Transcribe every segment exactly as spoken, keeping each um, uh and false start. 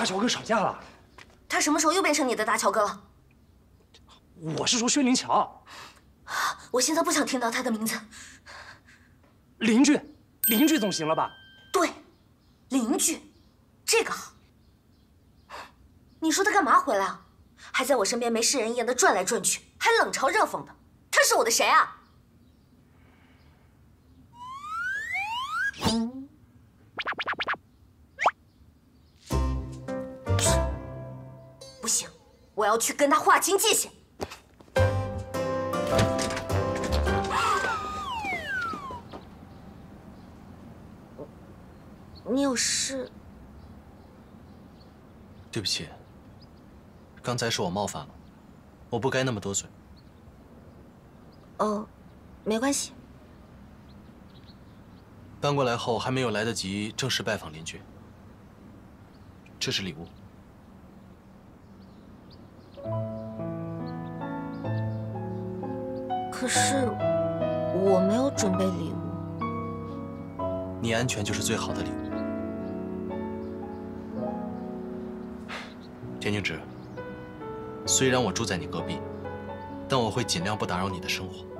大乔哥吵架了。 他什么时候又变成你的大乔哥了？ 我是说薛灵乔。 我现在不想听到他的名字。 邻居，邻居总行了吧？ 对，邻居，这个好。你说他干嘛回来啊？还在我身边没事人一样的转来转去，还冷嘲热讽的。他是我的谁啊？不行，我要去跟他划清界限。你有事？ 对不起，刚才是我冒犯了，我不该那么多嘴。 哦，没关系。 搬过来后还没有来得及正式拜访邻居，这是礼物。 可是我没有准备礼物。 你安全就是最好的礼物。田静植，虽然我住在你隔壁，但我会尽量不打扰你的生活。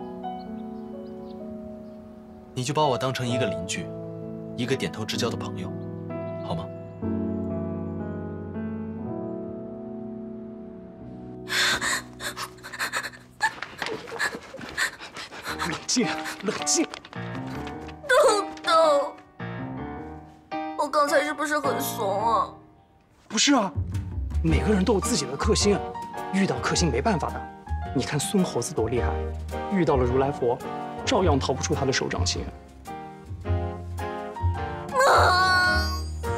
你就把我当成一个邻居，一个点头之交的朋友，好吗？ 冷静，冷静。 豆豆，我刚才是不是很怂啊？ 不是啊，每个人都有自己的克星，遇到克星没办法的。你看孙猴子多厉害，遇到了如来佛，照样逃不出他的手掌心。 啊！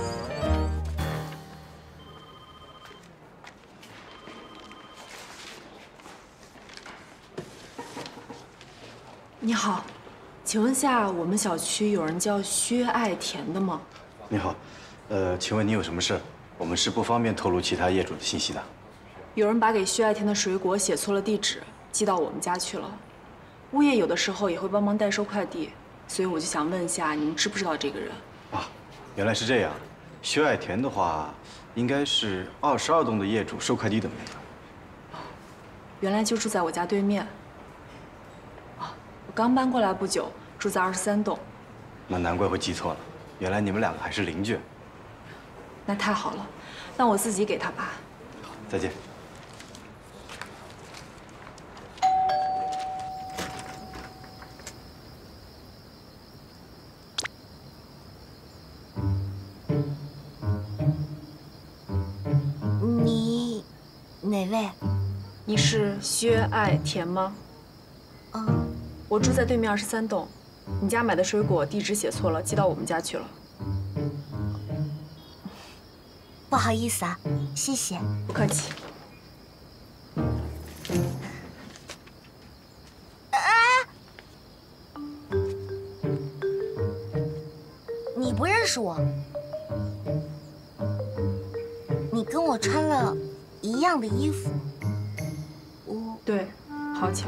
你好，请问下我们小区有人叫薛爱田的吗？ 你好，呃，请问你有什么事？我们是不方便透露其他业主的信息的。 有人把给薛爱田的水果写错了地址，寄到我们家去了。物业有的时候也会帮忙代收快递，所以我就想问一下，你们知不知道这个人？ 啊，原来是这样。薛爱田的话，应该是二十二栋的业主收快递的那个。 原来就住在我家对面。啊，我刚搬过来不久，住在二十三栋。 那难怪会记错了，原来你们两个还是邻居。 那太好了，那我自己给他吧。 好，再见。 你哪位？ 你是薛爱田吗？ 嗯， 我住在对面二十三栋，你家买的水果地址写错了，寄到我们家去了。 不好意思啊，谢谢。 不客气。 你不认识我？你跟我穿了一样的衣服。我对，好巧。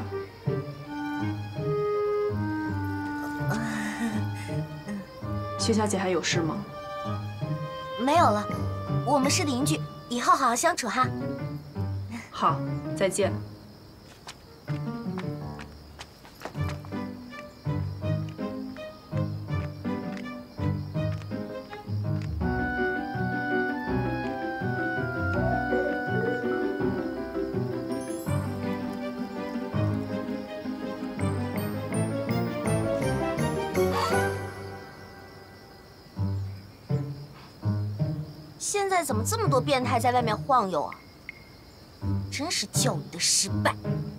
薛小姐还有事吗？ 没有了，我们是邻居，以后好好相处哈。 好，再见。 现在怎么这么多变态在外面晃悠啊？真是教育的失败。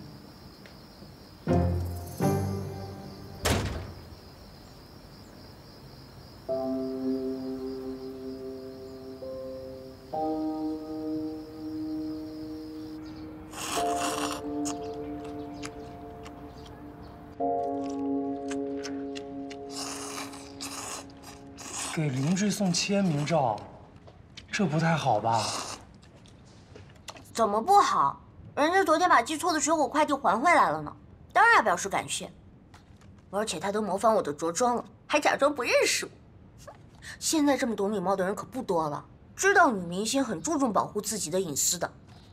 给邻居送签名照，这不太好吧？ 怎么不好？人家昨天把寄错的水果快递还回来了呢，当然要表示感谢。而且他都模仿我的着装了，还假装不认识我。现在这么懂礼貌的人可不多了。 知道女明星很注重保护自己的隐私的。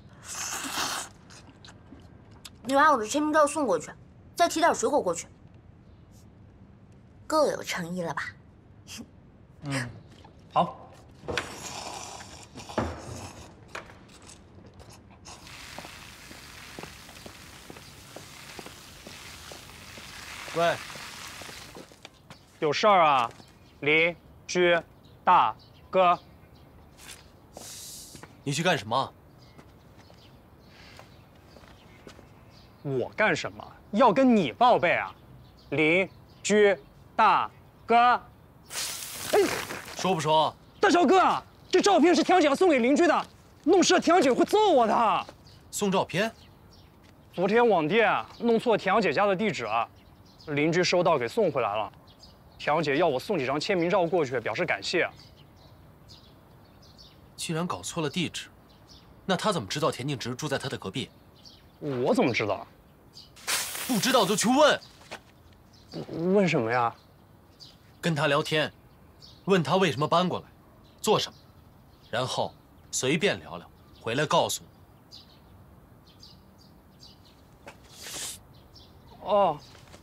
你把我的签名照送过去，再提点水果过去，够有诚意了吧？ 嗯，好。 喂，有事儿啊，邻居大哥。 你去干什么？ 我干什么？要跟你报备啊，邻居大哥。哎， 说不说？ 大小哥啊，这照片是田姐要送给邻居的，弄湿了田姐会揍我的。 送照片？ 昨天网店弄错田姐家的地址，邻居收到给送回来了。田姐要我送几张签名照过去，表示感谢。 居然搞错了地址，那他怎么知道田静植住在他的隔壁？ 我怎么知道？ 不知道就去问。 问什么呀？ 跟他聊天，问他为什么搬过来，做什么，然后随便聊聊，回来告诉我。哦。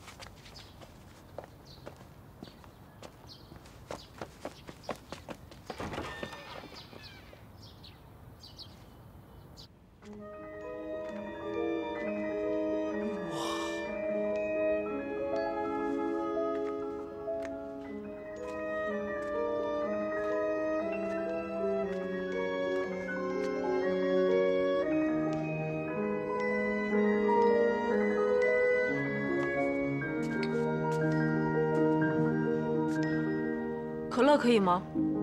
可乐可以吗？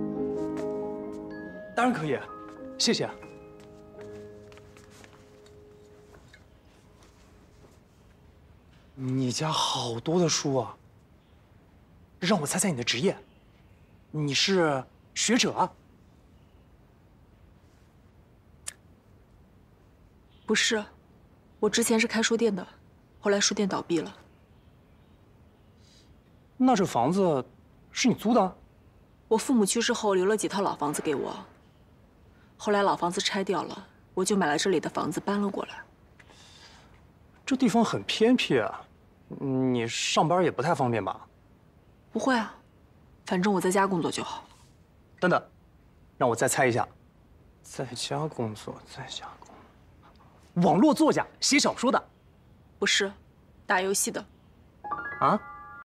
当然可以，谢谢。你家好多的书啊！让我猜猜你的职业，你是学者啊？ 不是，我之前是开书店的，后来书店倒闭了。 那这房子是你租的？ 我父母去世后留了几套老房子给我，后来老房子拆掉了，我就买了这里的房子搬了过来。 这地方很偏僻啊，你上班也不太方便吧？ 不会啊，反正我在家工作就好。 等等，让我再猜一下，在家工作，在家工作，网络作家，写小说的？ 不是，打游戏的。 啊？